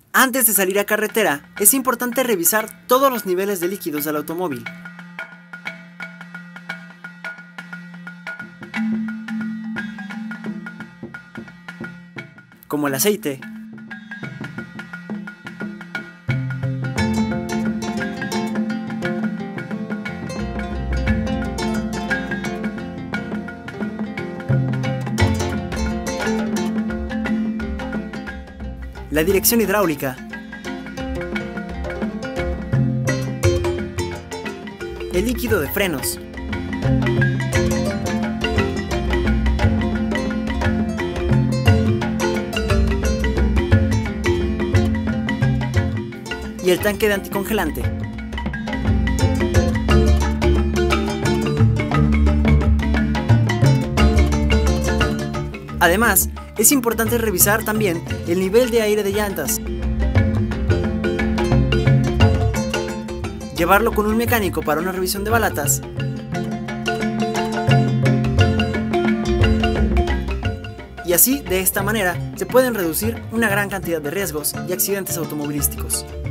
Antes de salir a carretera, es importante revisar todos los niveles de líquidos del automóvil. Como el aceite, la dirección hidráulica, el líquido de frenos, y el tanque de anticongelante. Además, es importante revisar también el nivel de aire de llantas. Llevarlo con un mecánico para una revisión de balatas. Y así, de esta manera, se pueden reducir una gran cantidad de riesgos y accidentes automovilísticos.